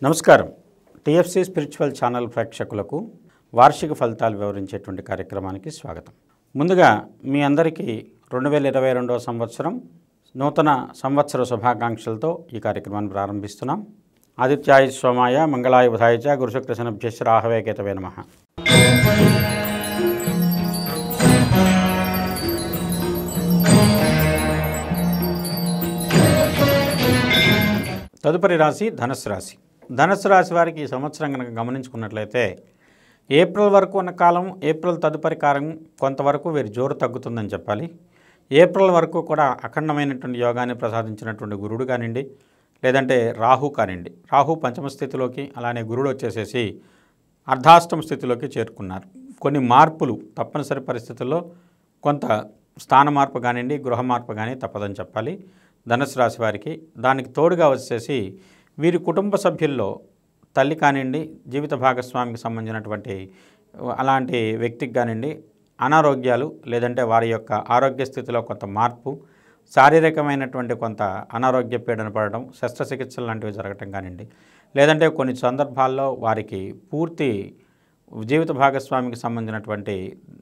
నమస్కారం. TFC spiritual channel ప్రేక్షకులకు వార్షిక ఫలితాలు వివరించేటువంటి కార్యక్రమానికి స్వాగతం. ముందుగా మీ అందరికీ 2022వ సంవత్సరం నూతన సంవత్సర శుభాకాంక్షలతో ఈ కార్యక్రమాన్ని ప్రారంభిస్తున్నాం. ఆదిత్యాయ సోమాయ మంగళాయ బుధాయ చ గురుశుక్రశనభ్యశ్చ రాహవే కేతవే నమః. తదుపరి రాశి ధనుస్సు రాశి. ధనుస్సు రాశి వారికి ఈ సంవత్సరం కనుక గమనించుకున్నట్లయితే ఏప్రిల్ వరకు ఉన్న కాలం, ఏప్రిల్ తదుపరి కాలం కొంతవరకు వీరి జోరు తగ్గుతుందని చెప్పాలి. ఏప్రిల్ వరకు కూడా అఖండమైనటువంటి యోగాన్ని ప్రసాదించినటువంటి గురుడు కానివ్వండి, లేదంటే రాహు కానివ్వండి, రాహు పంచమ స్థితిలోకి, అలానే గురుడు వచ్చేసేసి అర్ధాష్టమ స్థితిలోకి చేరుకున్నారు. కొన్ని మార్పులు తప్పనిసరి పరిస్థితుల్లో కొంత స్థాన మార్పు కానివ్వండి, గృహ మార్పు కానీ తప్పదని చెప్పాలి ధనుస్సు రాశి వారికి. దానికి తోడుగా వచ్చేసి వీరి కుటుంబ సభ్యుల్లో తల్లి కానివ్వండి, జీవిత భాగస్వామికి సంబంధించినటువంటి అలాంటి వ్యక్తికి కానివ్వండి అనారోగ్యాలు, లేదంటే వారి యొక్క ఆరోగ్య స్థితిలో కొంత మార్పు, శారీరకమైనటువంటి కొంత అనారోగ్య పీడన పడడం, శస్త్రచికిత్సలు లాంటివి జరగటం కానివ్వండి, లేదంటే కొన్ని సందర్భాల్లో వారికి పూర్తి జీవిత భాగస్వామికి సంబంధించినటువంటి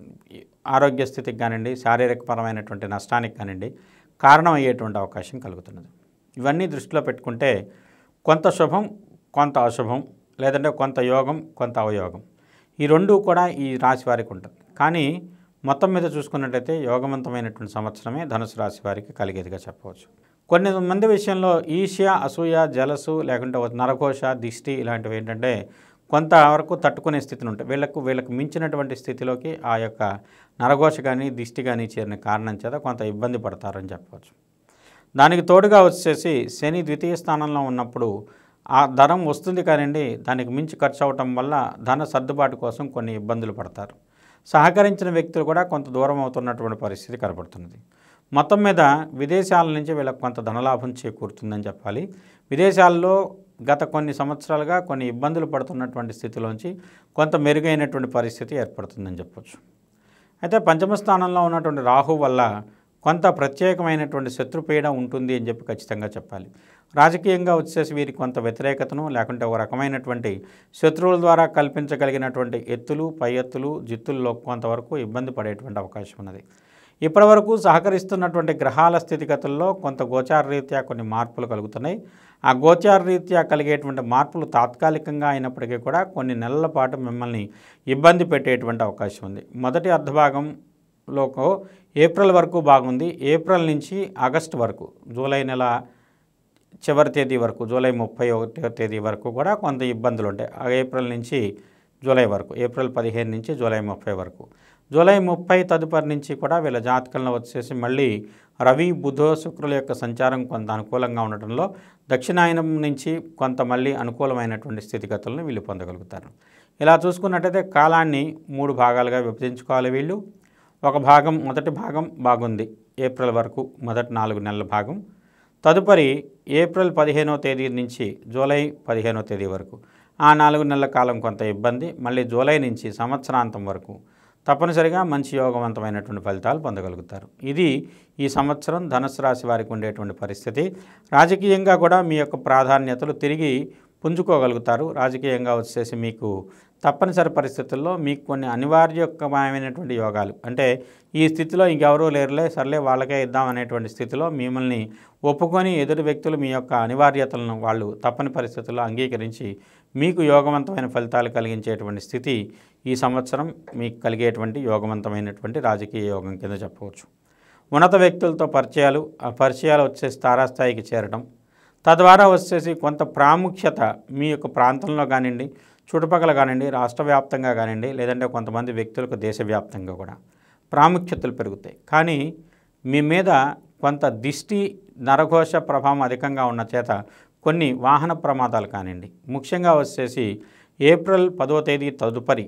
ఆరోగ్య స్థితికి కానివ్వండి, శారీరకపరమైనటువంటి నష్టానికి కానివ్వండి కారణం అయ్యేటువంటి అవకాశం కలుగుతున్నది. ఇవన్నీ దృష్టిలో పెట్టుకుంటే కొంత శుభం, కొంత అశుభం, లేదంటే కొంత యోగం, కొంత అవయోగం, ఈ రెండూ కూడా ఈ రాశి వారికి ఉంటుంది. కానీ మొత్తం మీద చూసుకున్నట్లయితే యోగవంతమైనటువంటి సంవత్సరమే ధనుసు రాశి వారికి కలిగేదిగా చెప్పవచ్చు. కొన్ని మంది విషయంలో ఈర్ష్య, అసూయ, జలసు, లేకుంటే నరఘోష, దిష్టి ఇలాంటివి ఏంటంటే కొంతవరకు తట్టుకునే స్థితిని ఉంటాయి. వీళ్ళకు మించినటువంటి స్థితిలోకి ఆ యొక్క నరఘోష కానీ దిష్టి కానీ చేరిన కారణం చేత కొంత ఇబ్బంది పడతారని చెప్పవచ్చు. దానికి తోడుగా వచ్చేసి శని ద్వితీయ స్థానంలో ఉన్నప్పుడు ఆ ధనం వస్తుంది కానివ్వండి, దానికి మించి ఖర్చు అవటం వల్ల ధన సర్దుబాటు కోసం కొన్ని ఇబ్బందులు పడతారు. సహకరించిన వ్యక్తులు కూడా కొంత దూరం అవుతున్నటువంటి పరిస్థితి కనబడుతున్నది. మొత్తం మీద విదేశాల నుంచి వీళ్ళకి కొంత ధనలాభం చేకూరుతుందని చెప్పాలి. విదేశాల్లో గత కొన్ని సంవత్సరాలుగా కొన్ని ఇబ్బందులు పడుతున్నటువంటి స్థితిలోంచి కొంత మెరుగైనటువంటి పరిస్థితి ఏర్పడుతుందని చెప్పొచ్చు. అయితే పంచమ స్థానంలో ఉన్నటువంటి రాహు వల్ల కొంత ప్రత్యేకమైనటువంటి శత్రుపీడ ఉంటుంది అని చెప్పి ఖచ్చితంగా చెప్పాలి. రాజకీయంగా వచ్చేసి వీరికి కొంత వ్యతిరేకతను, లేకుంటే ఒక రకమైనటువంటి శత్రువుల ద్వారా కల్పించగలిగినటువంటి ఎత్తులు, పై ఎత్తులు, జిత్తుల్లో కొంతవరకు ఇబ్బంది పడేటువంటి అవకాశం ఉన్నది. ఇప్పటివరకు సహకరిస్తున్నటువంటి గ్రహాల స్థితిగతుల్లో కొంత గోచార రీత్యా కొన్ని మార్పులు కలుగుతున్నాయి. ఆ గోచార రీత్యా కలిగేటువంటి మార్పులు తాత్కాలికంగా అయినప్పటికీ కూడా కొన్ని నెలల పాటు మిమ్మల్ని ఇబ్బంది పెట్టేటువంటి అవకాశం ఉంది. మొదటి అర్ధభాగంలో ఏప్రిల్ వరకు బాగుంది. ఏప్రిల్ నుంచి ఆగస్టు వరకు, జూలై నెల చివరి తేదీ వరకు, జూలై 31వ తేదీ వరకు కూడా కొంత ఇబ్బందులు ఉంటాయి. ఏప్రిల్ నుంచి జూలై వరకు, ఏప్రిల్ 15 నుంచి జూలై 30 వరకు. జూలై 30 తదుపరి నుంచి కూడా వీళ్ళ జాతకంలో వచ్చేసి మళ్ళీ రవి, బుధ, శుక్రుల యొక్క సంచారం కొంత అనుకూలంగా ఉండటంలో దక్షిణాయనం నుంచి కొంత మళ్ళీ అనుకూలమైనటువంటి స్థితిగతులను వీళ్ళు పొందగలుగుతారు. ఇలా చూసుకున్నట్టయితే కాలాన్ని 3 భాగాలుగా విభజించుకోవాలి వీళ్ళు. ఒక భాగం, మొదటి భాగం బాగుంది ఏప్రిల్ వరకు, మొదటి 4 నెలల భాగం. తదుపరి ఏప్రిల్ 15వ తేదీ నుంచి జూలై 15వ తేదీ వరకు ఆ 4 నెలల కాలం కొంత ఇబ్బంది. మళ్ళీ జూలై నుంచి సంవత్సరాంతం వరకు తప్పనిసరిగా మంచి యోగవంతమైనటువంటి ఫలితాలు పొందగలుగుతారు. ఇది ఈ సంవత్సరం ధనుస్సు రాశి వారికి ఉండేటువంటి పరిస్థితి. రాజకీయంగా కూడా మీ యొక్క ప్రాధాన్యతలు తిరిగి పుంజుకోగలుగుతారు. రాజకీయంగా వచ్చేసి మీకు తప్పనిసరి పరిస్థితుల్లో మీకు కొన్ని అనివార్యమైనటువంటి యోగాలు, అంటే ఈ స్థితిలో ఇంకెవరూ లేరులే, సర్లే వాళ్ళకే ఇద్దాం అనేటువంటి స్థితిలో మిమ్మల్ని ఒప్పుకొని ఎదుటి వ్యక్తులు మీ యొక్క అనివార్యతలను వాళ్ళు తప్పని పరిస్థితుల్లో అంగీకరించి మీకు యోగవంతమైన ఫలితాలు కలిగించేటువంటి స్థితి ఈ సంవత్సరం మీకు కలిగేటువంటి యోగవంతమైనటువంటి రాజకీయ యోగం కింద చెప్పవచ్చు. ఉన్నత వ్యక్తులతో పరిచయాలు, ఆ పరిచయాలు వచ్చేసి తారాస్థాయికి చేరడం, తద్వారా వచ్చేసి కొంత ప్రాముఖ్యత మీ యొక్క ప్రాంతంలో కానివ్వండి, చుట్టుపక్కల కానివ్వండి, రాష్ట్ర వ్యాప్తంగా కానివ్వండి, లేదంటే కొంతమంది వ్యక్తులకు దేశవ్యాప్తంగా కూడా ప్రాముఖ్యతలు పెరుగుతాయి. కానీ మీ మీద కొంత దిష్టి, నరఘోష ప్రభావం అధికంగా ఉన్న చేత కొన్ని వాహన ప్రమాదాలు కానివ్వండి, ముఖ్యంగా వచ్చేసి ఏప్రిల్ 10వ తేదీ తదుపరి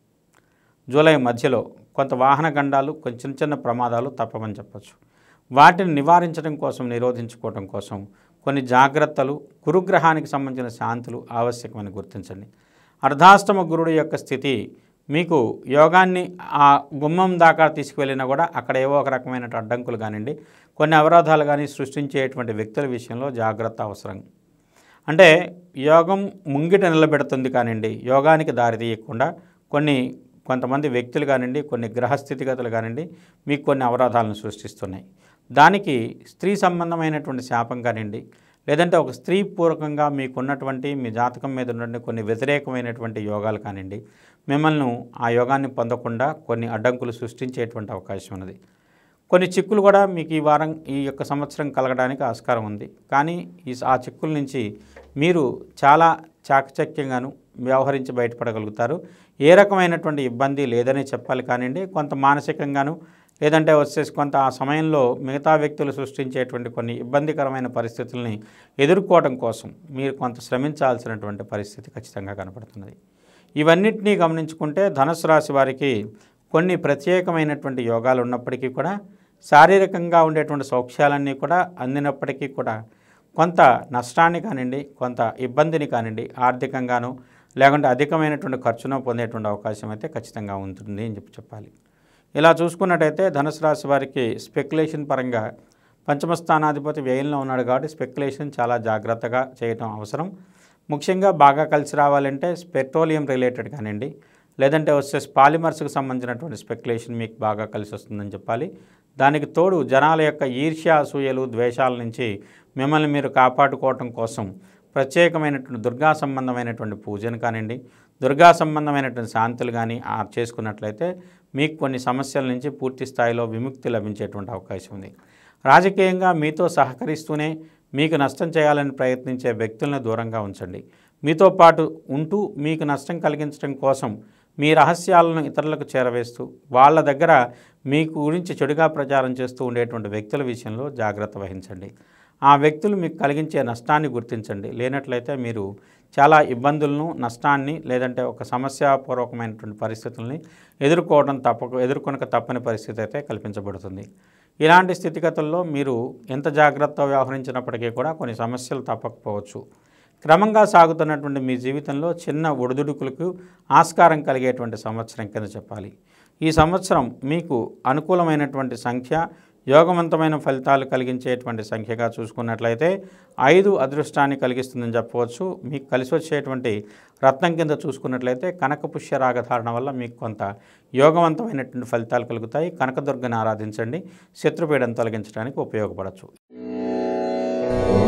జూలై మధ్యలో కొంత వాహన గండాలు, కొంచెం చిన్న ప్రమాదాలు తప్పవని చెప్పచ్చు. వాటిని నివారించడం కోసం, నిరోధించుకోవడం కోసం కొన్ని జాగ్రత్తలు, గురుగ్రహానికి సంబంధించిన శాంతులు ఆవశ్యకమని గుర్తించండి. అర్ధాష్టమ గురుడు యొక్క స్థితి మీకు యోగాన్ని ఆ గుమ్మం దాకా తీసుకువెళ్ళినా కూడా అక్కడ ఏవో ఒక రకమైన అడ్డంకులు కానివ్వండి, కొన్ని అవరోధాలు కానీ సృష్టించేటువంటి వ్యక్తుల విషయంలో జాగ్రత్త అవసరం. అంటే యోగం ముంగిట నిలబెడుతుంది కానివ్వండి, యోగానికి దారి తీయకుండా కొంతమంది వ్యక్తులు కానివ్వండి, కొన్ని గ్రహస్థితిగతులు కానివ్వండి మీకు కొన్ని అవరోధాలను సృష్టిస్తున్నాయి. దానికి స్త్రీ సంబంధమైనటువంటి శాపం కానివ్వండి, లేదంటే ఒక స్త్రీ పూర్వకంగా మీకున్నటువంటి మీ జాతకం మీద ఉన్నటువంటి కొన్ని వ్యతిరేకమైనటువంటి యోగాలు కానివ్వండి మిమ్మల్ని ఆ యోగాన్ని పొందకుండా కొన్ని అడ్డంకులు సృష్టించేటువంటి అవకాశం ఉన్నది. కొన్ని చిక్కులు కూడా మీకు ఈ యొక్క సంవత్సరం కలగడానికి ఆస్కారం ఉంది. కానీ ఆ చిక్కుల నుంచి మీరు చాలా చాకచక్యంగాను వ్యవహరించి బయటపడగలుగుతారు. ఏ రకమైనటువంటి ఇబ్బంది లేదనే చెప్పాలి కానివ్వండి, కొంత మానసికంగాను లేదంటే వచ్చేసి కొంత ఆ సమయంలో మిగతా వ్యక్తులు సృష్టించేటువంటి కొన్ని ఇబ్బందికరమైన పరిస్థితుల్ని ఎదుర్కోవడం కోసం మీరు కొంత శ్రమించాల్సినటువంటి పరిస్థితి ఖచ్చితంగా కనపడుతున్నది. ఇవన్నిటినీ గమనించుకుంటే ధనుస్సు రాశి వారికి కొన్ని ప్రత్యేకమైనటువంటి యోగాలు ఉన్నప్పటికీ కూడా శారీరకంగా ఉండేటువంటి సౌఖ్యాలన్నీ కూడా అందినప్పటికీ కూడా కొంత నష్టాన్ని కానివ్వండి, కొంత ఇబ్బందిని కానివ్వండి, ఆర్థికంగాను లేకుంటే అధికమైనటువంటి ఖర్చును పొందేటువంటి అవకాశం అయితే ఖచ్చితంగా ఉంటుంది అని చెప్పాలి. ఇలా చూసుకున్నట్టయితే ధనుసు రాశి వారికి స్పెక్యులేషన్ పరంగా పంచమ స్థానాధిపతి వ్యయంలో ఉన్నాడు కాబట్టి స్పెక్యులేషన్ చాలా జాగ్రత్తగా చేయటం అవసరం. ముఖ్యంగా బాగా కలిసి రావాలంటే పెట్రోలియం రిలేటెడ్ కానివ్వండి, లేదంటే వచ్చేసి పాలిమర్స్కి సంబంధించినటువంటి స్పెక్యులేషన్ మీకు బాగా కలిసి వస్తుందని చెప్పాలి. దానికి తోడు జనాల యొక్క ఈర్ష్య, అసూయలు, ద్వేషాల నుంచి మిమ్మల్ని మీరు కాపాడుకోవటం కోసం ప్రత్యేకమైనటువంటి దుర్గా సంబంధమైనటువంటి పూజను కానివ్వండి, దుర్గా సంబంధమైనటువంటి శాంతులు కానీ చేసుకున్నట్లయితే మీకు కొన్ని సమస్యల నుంచి పూర్తి స్థాయిలో విముక్తి లభించేటువంటి అవకాశం ఉంది. రాజకీయంగా మీతో సహకరిస్తూనే మీకు నష్టం చేయాలని ప్రయత్నించే వ్యక్తులను దూరంగా ఉంచండి. మీతో పాటు ఉంటూ మీకు నష్టం కలిగించడం కోసం మీ రహస్యాలను ఇతరులకు చేరవేస్తూ వాళ్ళ దగ్గర మీ గురించి చెడుగా ప్రచారం చేస్తూ ఉండేటువంటి వ్యక్తుల విషయంలో జాగ్రత్త వహించండి. ఆ వ్యక్తులు మీకు కలిగించే నష్టాన్ని గుర్తించండి. లేనట్లయితే మీరు చాలా ఇబ్బందులను, నష్టాన్ని లేదంటే ఒక సమస్యాపూర్వకమైనటువంటి పరిస్థితుల్ని ఎదుర్కొనక తప్పని పరిస్థితి అయితే కల్పించబడుతుంది. ఇలాంటి స్థితిగతుల్లో మీరు ఎంత జాగ్రత్తగా వ్యవహరించినప్పటికీ కూడా కొన్ని సమస్యలు తప్పకపోవచ్చు. క్రమంగా సాగుతున్నటువంటి మీ జీవితంలో చిన్న ఒడిదుడుకులకు ఆస్కారం కలిగేటువంటి సంవత్సరం కింద చెప్పాలి. ఈ సంవత్సరం మీకు అనుకూలమైనటువంటి సంఖ్య, యోగవంతమైన ఫలితాలు కలిగించేటువంటి సంఖ్యగా చూసుకున్నట్లయితే 5 అదృష్టాన్ని కలిగిస్తుందని చెప్పవచ్చు. మీకు కలిసి వచ్చేటువంటి రత్నం కింద చూసుకున్నట్లయితే కనకపుష్య రాగధారణ వల్ల మీకు కొంత యోగవంతమైనటువంటి ఫలితాలు కలుగుతాయి. కనకదుర్గని ఆరాధించండి, శత్రుపీడను తొలగించడానికి ఉపయోగపడవచ్చు.